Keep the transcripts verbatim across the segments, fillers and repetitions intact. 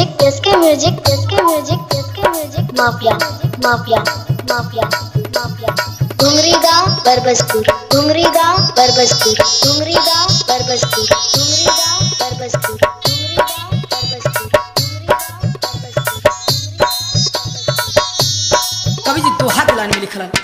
music SK music SK music SK music mafia mafia mafia mafia Ghungri गांव बरबसपुर घुंगरी गांव बरबसपुर घुंगरी गांव बरबसपुर घुंगरी गांव बरबसपुर घुंगरी गांव बरबसपुर कवि जी दोहा के लाइन में लिखल है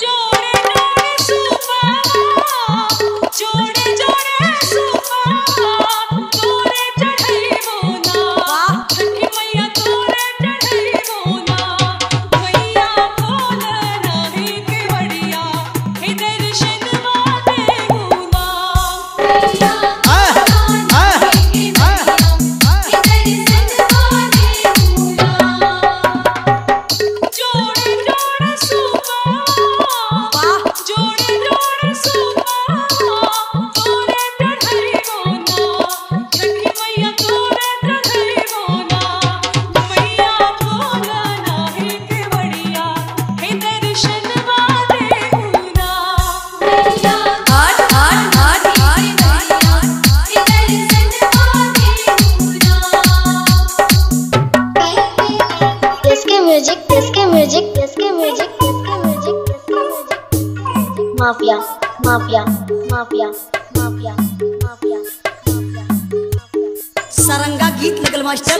music SK music SK music SK music SK music mafia mafia mafia mafia mafia सरंगा गीत लगल master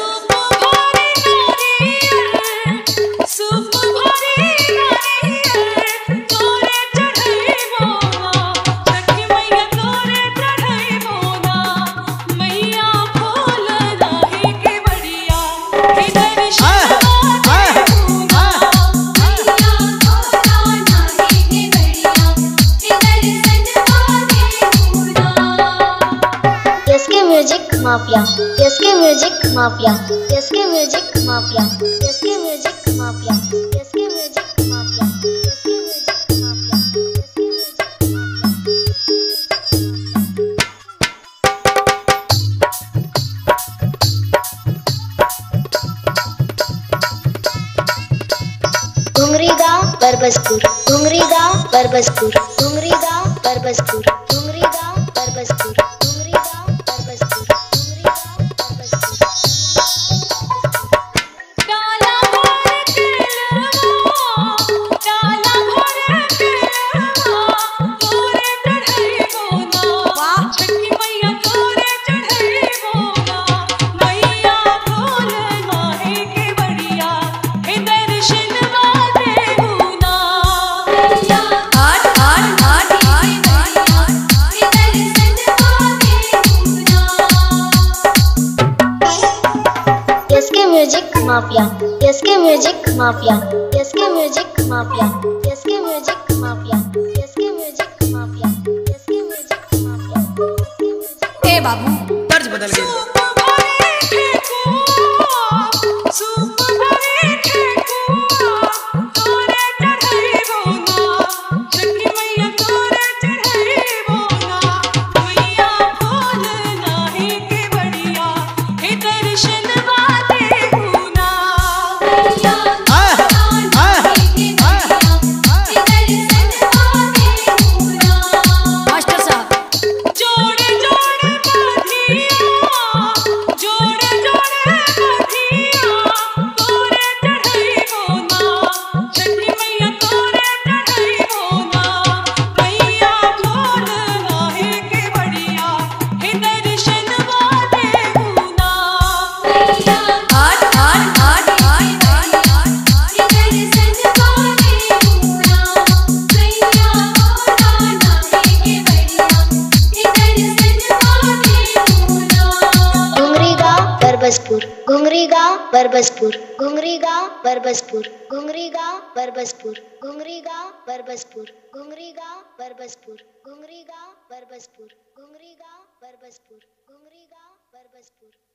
music mafia S K music mafia S K music mafia S K music mafia S K music mafia S K music mafia Ghungri गांव बरबसपुर घुंगरी गांव बरबसपुर घुंगरी गांव बरबसपुर घुंगरी गांव बरबसपुर घुंगरी गांव Barbaspur music mafia S K music mafia S K music mafia S K music mafia S K music mafia S K music mafia ए बाबू तर्ज बदल गया बरबसपुर घुंगरी गांव बरबसपुर घुंगरी गांव बरबसपुर घुंगरी गांव बरबसपुर घुंगरी गांव बरबसपुर घुंगरी गांव बरबसपुर घुंगरी गांव बरबसपुर घुंगरी गांव बरबसपुर घुंगरी गांव बरबसपुर